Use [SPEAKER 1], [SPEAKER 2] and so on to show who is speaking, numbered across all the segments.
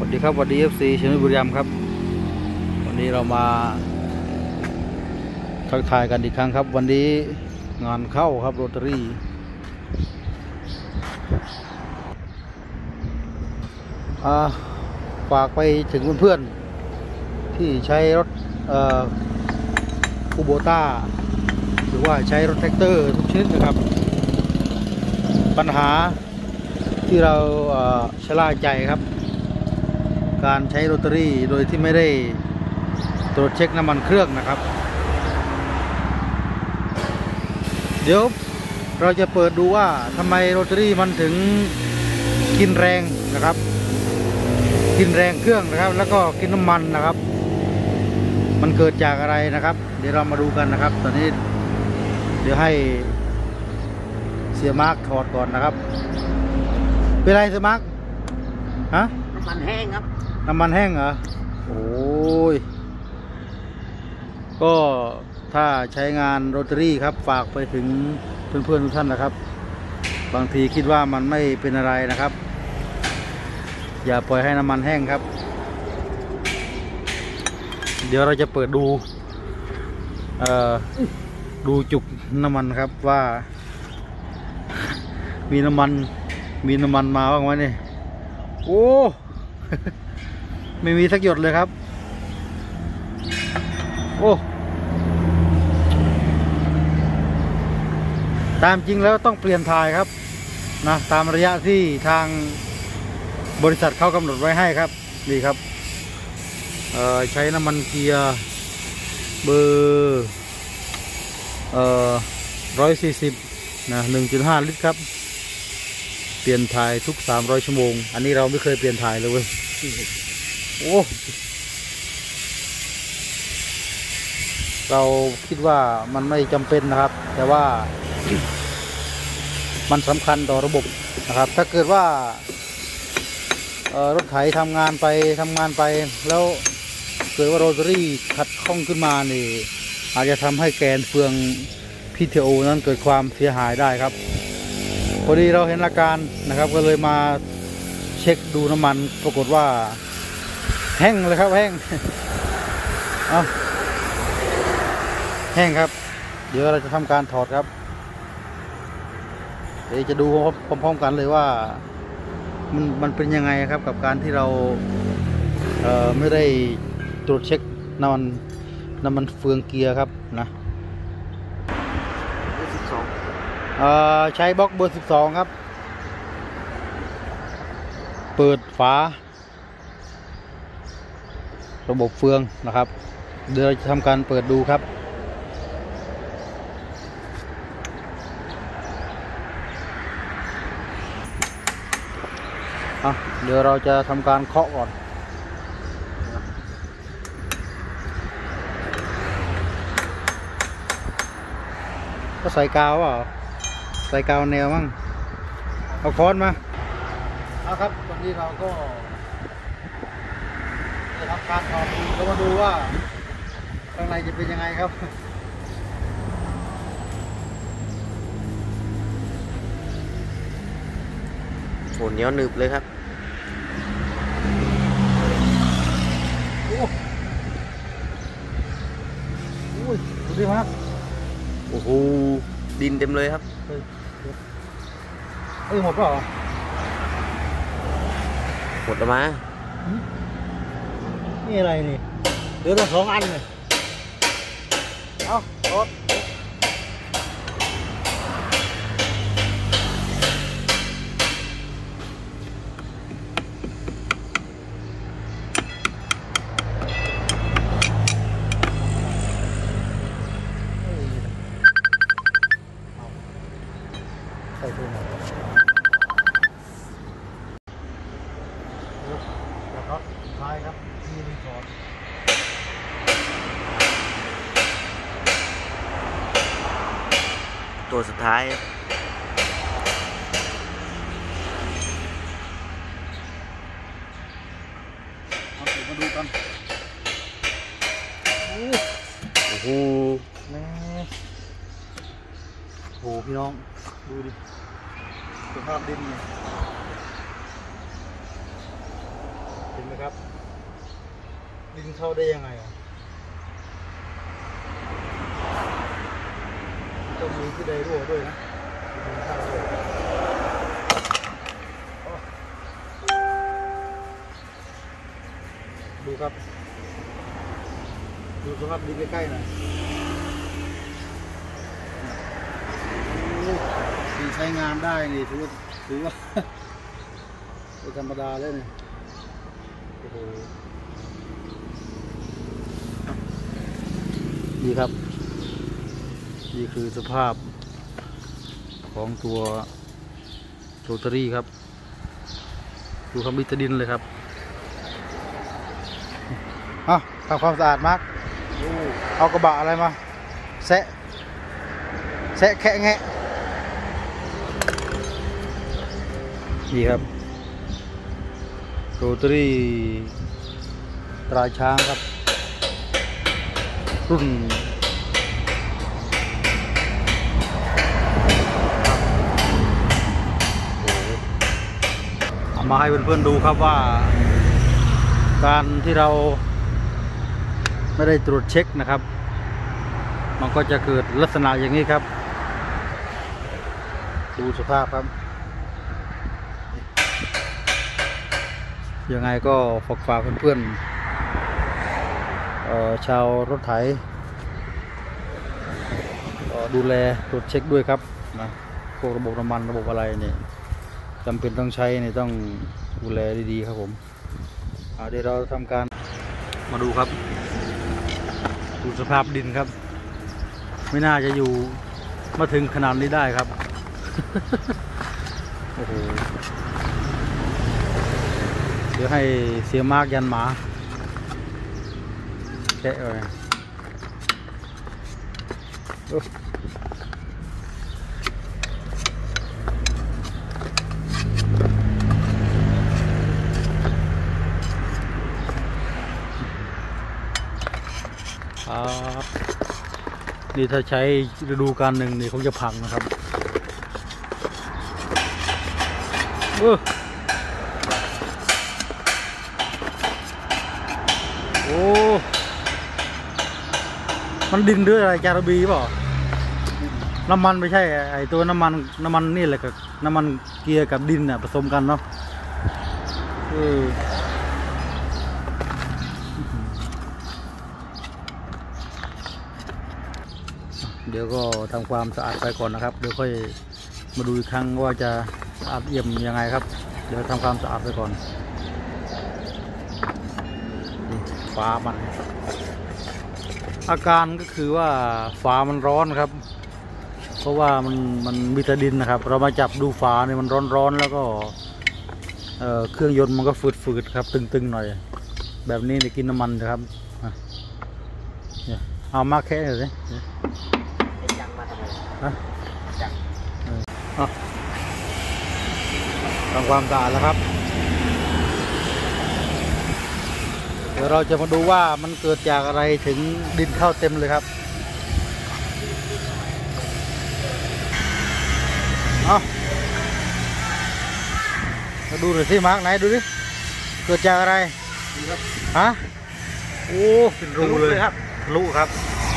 [SPEAKER 1] วัสดีครับสวัสดี FC ชลบุรีครับวันนี้เรามาทักทายกันอีกครั้งครับวันนี้งานเข้าครับโรตารี่ฝากไปถึงเพื่อนๆที่ใช้รถคูโบต้าหรือว่าใช้รถแท็กเตอร์ทุกชนิดนะครับปัญหาที่เราชะล่าใจครับการใช้โรตารี่โดยที่ไม่ได้ตรวจเช็คน้ำมันเครื่องนะครับเดี๋ยวเราจะเปิดดูว่าทำไมโรตารี่มันถึงกินแรงนะครับกินแรงเครื่องนะครับแล้วก็กินน้ำมันนะครับมันเกิดจากอะไรนะครับเดี๋ยวเรามาดูกันนะครับตอนนี้เดี๋ยวให้เสียมาร์กถอดก่อนนะครับเป็นไรเสียมาร์กฮะน้ำมันแห้งครับน้ำมันแห้งเหรอโอ้ยก็ถ้าใช้งานโรตารี่ครับฝากไปถึงเพื่อนๆทุกท่านนะครับบางทีคิดว่ามันไม่เป็นอะไรนะครับอย่าปล่อยให้น้ำมันแห้งครับเดี๋ยวเราจะเปิดดูจุกน้ำมันครับว่ามีน้ำมันมาบ้างไหมเนี่ยโอ้ไม่มีสักหยดเลยครับโอ้ตามจริงแล้วต้องเปลี่ยนถ่ายครับนะตามระยะที่ทางบริษัทเขากำหนดไว้ให้ครับนี่ครับใช้น้ำมันเกียร์เบอร์140นะ 1.5 ลิตรครับเปลี่ยนถ่ายทุก300ชั่วโมงอันนี้เราไม่เคยเปลี่ยนถ่ายเลยเว้ยโอ้เราคิดว่ามันไม่จำเป็นนะครับแต่ว่ามันสำคัญต่อระบบนะครับถ้าเกิดว่ารถไถทำงานไปแล้วเกิดว่าโรตารี่ขัดข้องขึ้นมานี่อาจจะทำให้แกนเฟือง PTO นั้นเกิดความเสียหายได้ครับพอดีเราเห็นอาการนะครับก็เลยมาเช็คดูน้ำมันปรากฏว่าแห้งเลยครับแห้งแห้งครับเดี๋ยวเราจะทำการถอดครับเดี๋ยวจะดูพร้อมๆกันเลยว่ามันเป็นยังไงครับกับการที่เราไม่ได้ตรวจเช็คน้ำมันเฟืองเกียร์ครับนะใช้บล็อกเบอร์12ครับเปิดฝาระบบเฟืองนะครับเดี๋ยวเราจะทำการเปิดดูครับเดี๋ยวเราจะทำการเคาะก่อนก็ใส่กาวใส่กาวแนวมั่งเอาค้อนมาครับตอนนี้เราก็จะทำการถอดดูแล้วมาดูว่าข้างในจะเป็นยังไงครับ
[SPEAKER 2] โหเหนียวหนึบเลยครับ
[SPEAKER 1] โอ้ยดูดิครับ
[SPEAKER 2] โอ้โหดินเต็มเลยครับ
[SPEAKER 1] หมดเปล่า
[SPEAKER 2] หมดแล้วมา
[SPEAKER 1] นี่อะไรนี่เหลือแต่2 อันเลยเอารถใส่ถุงแล้วก็ท้ายครับที่รีสอร์ท
[SPEAKER 2] ตัวสุดท้าย
[SPEAKER 1] เอาเดี๋ยวมาดูกันโอ้โหแม่โหพี่น้องดูดิสภาพดินเนี่ยเห็นไหมนะครับดินเข้าได้ยังไงอ่ะต้องมีที่ใดรั่วด้วยนะดินเข้าด้วยดูครับดูสภาพดินใกล้ๆหน่อยดีใช้งานได้นี่ถือว่าเป็นธรรมดาเลยเนี่ยโอ้โหนี่ครับนี่คือสภาพของตัวโรตารี่ครับดูความมิตรดินเลยครับทำความสะอาดมากเอากระบะอะไรมาแซะแคะแงะนี่ครับโรตารี่ตราช้างครับรุ่นเอามาให้เพื่อนๆดูครับว่าการที่เราไม่ได้ตรวจเช็คนะครับมันก็จะเกิดลักษณะอย่างนี้ครับดูสภาพครับยังไงก็ฝากเพื่อนๆชาวรถไถดูแลตรวจเช็คด้วยครับนะพวกระบบน้ำมันระบบอะไรเนี่ยจำเป็นต้องใช้เนี่ยต้องดูแลดีๆครับผมเดี๋ยวเราทำการมาดูครับดูสภาพดินครับไม่น่าจะอยู่มาถึงขนาดนี้ได้ครับ โอ้โหเดี๋ยวให้เสียมากยันหมาแกะเลยนี่ถ้าใช้ฤดูกาลหนึ่งนี่คงจะพังนะครับโอ้มันดินด้วยอะไรจาระบีเปล่าน้ำมันไม่ใช่ไอตัวน้ำมันนี่แหละกับน้ำมันเกียร์กับดินเนี่ยผสมกันเนาะเดี๋ยวก็ทำความสะอาดไปก่อนนะครับเดี๋ยวค่อยมาดูอีกครั้งว่าจะสะอาดเอี่ยมยังไงครับเดี๋ยวทำความสะอาดไปก่อนฝามันอาการก็คือว่าฝามันร้อนครับเพราะว่ามันมีแต่ดินนะครับเรามาจับดูฝาเนี่ยมันร้อนแล้วก็เครื่องยนต์มันก็ฝืดครับตึงๆหน่อยแบบนี้เนี่ยกินน้ำมันนะครับเนี่ยเอามาแค่หน่อยสิ
[SPEAKER 2] จังมาทำไมจัง
[SPEAKER 1] ทำความสะอาดแล้วครับเดี๋ยวเราจะมาดูว่ามันเกิดจากอะไรถึงดินเข้าเต็มเลยครับมาดูหน่อยสิมาร์กไหนดูดิเกิดจากอะไรฮะโอ้เป็นรูเลยครับทะลุครับ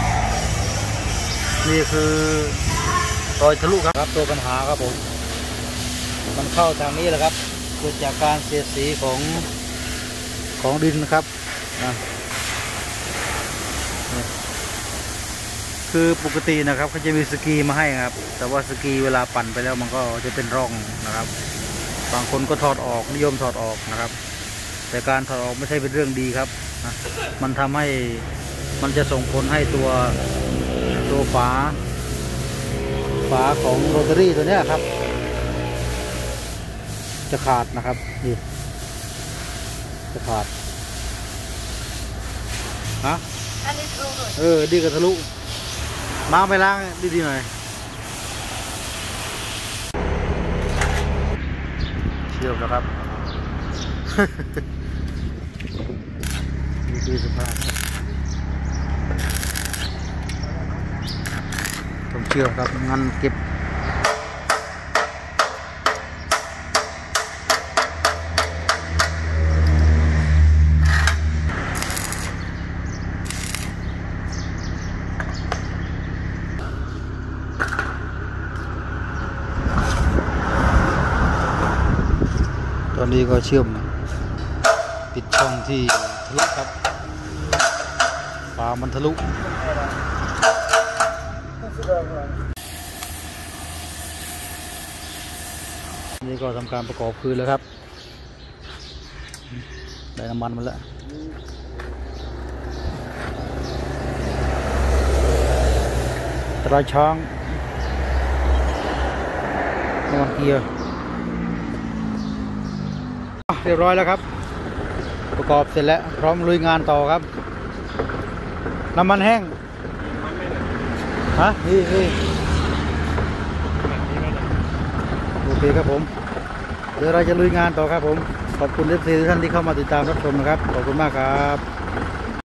[SPEAKER 1] นี่คือรอยทะลุครับตัวปัญหาครับผมมันเข้าทางนี้แหละครับเกิดจากการเสียดสีของดินนะครับคือปกตินะครับเขาจะมีสกีมาให้ครับแต่ว่าสกีเวลาปั่นไปแล้วมันก็จะเป็นร่องนะครับบางคนก็ถอดออกนิยมถอดออกนะครับแต่การถอดออกไม่ใช่เป็นเรื่องดีครับมันทำให้มันจะส่งผลให้ตัวฝาของโรตารี่ตัวนี้ครับจะขาดนะครับนี่จะขาด
[SPEAKER 3] อันนี้ทะลุ
[SPEAKER 1] ดีกับทะลุมาไปล้างดีๆหน่อยเชื่อมแล้วครับ นี่คือสภาพต้องเชื่อมครับงั้นเก็บนี้ก็เชื่อมปิดช่องที่ทะลุครับฝามันทะลุนี่ก็ทำการประกอบคืนแล้วครับได้น้ำมันมาแล้วตราช้างน้ำมันเกียร์เรียบร้อยแล้วครับประกอบเสร็จแล้วพร้อมลุยงานต่อครับน้ำมันแห้งฮะนี่โอเคครับผมเดี๋ยวเราจะลุยงานต่อครับผมขอบคุณทุกท่านที่เข้ามาติดตามรับชมนะครับขอบคุณมากครับ